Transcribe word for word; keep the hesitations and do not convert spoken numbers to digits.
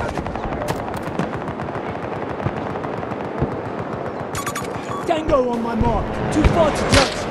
Tango on my mark. Too far to jump.